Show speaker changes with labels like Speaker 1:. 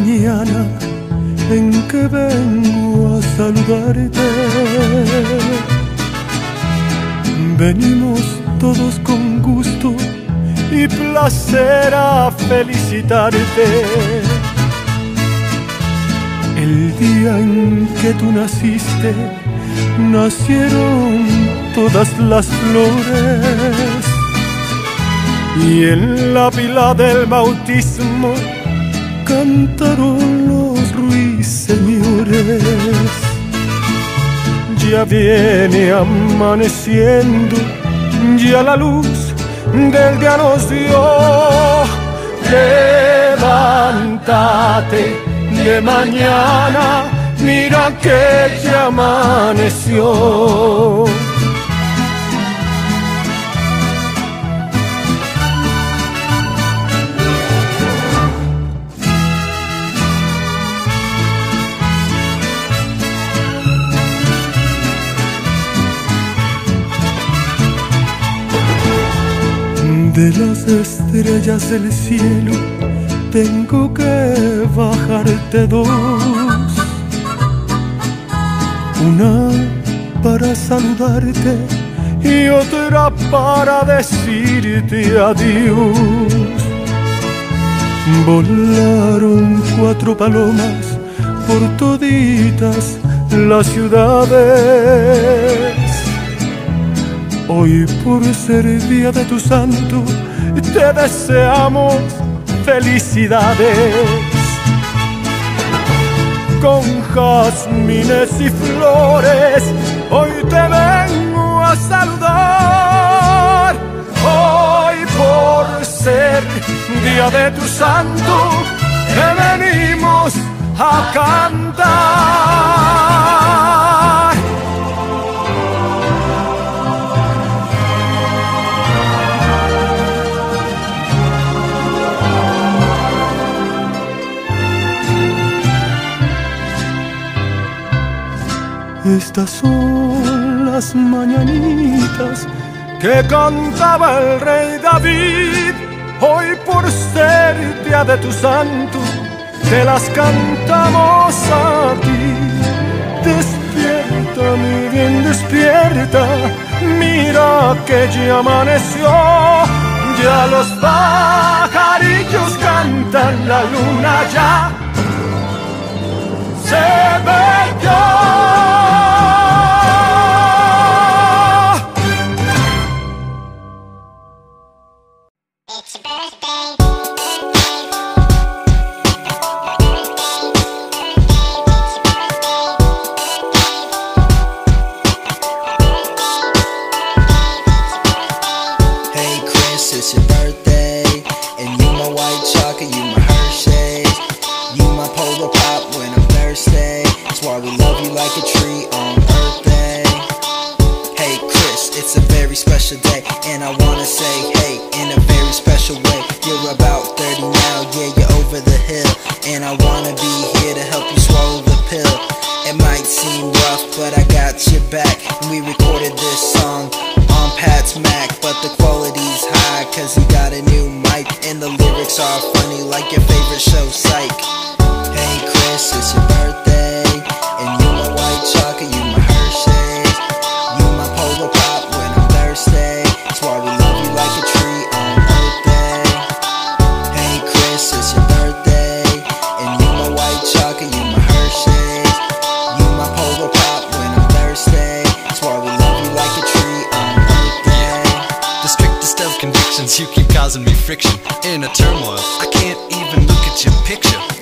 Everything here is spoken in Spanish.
Speaker 1: mañana en que vengo a saludarte. Venimos todos con gusto y placer a felicitarte. El día en que tú naciste, nacieron todas las flores, y en la pila del bautismo cantaron los ruiseñores. Ya viene amaneciendo, ya la luz del día nos dio. Levántate de mañana, mira que ya amaneció. De las estrellas del cielo tengo que bajarte dos, una para saludarte y otra para decirte adiós. Volaron 4 palomas por toditas las ciudades. Hoy, por ser día de tu santo, te deseamos felicidades. Con jazmines y flores, hoy te vengo a saludar. Hoy, por ser día de tu santo, te venimos a cantar. Estas son las mañanitas que cantaba el rey David. Hoy, por ser día de tu santo, te las cantamos a ti. Despierta, mi bien, despierta, mira que ya amaneció. Ya los pajarillos cantan, la luna ya se metió.
Speaker 2: It's your birthday, and you my white chocolate, you my Hershey's, you my polar pop when I'm thirsty. That's why we love you like a tree on Earth Day. Hey Chris, it's a very special day, and I wanna say hey in a very special way. You're about 30 now, yeah, you're over the hill, and I wanna be here to help you swallow the pill. It might seem rough, but I got your back, and we recorded this song on Pat's Mac, but the quality's high cause he got a new mic, and the lyrics are funny like your favorite show, Psych. Hey Chris, it's your birthday, and you my white chocolate, you my Hershey's, you my polar pop when I'm thirsty. That's why we love you like a tree on Earth Day. Hey Chris, it's your birthday, and you my white chocolate, you my Hershey's, you my polar pop when I'm thirsty. That's why we love you like a tree on Earth Day.
Speaker 3: The strictest of convictions, you keep causing me friction. In a turmoil, I can't even look at your picture.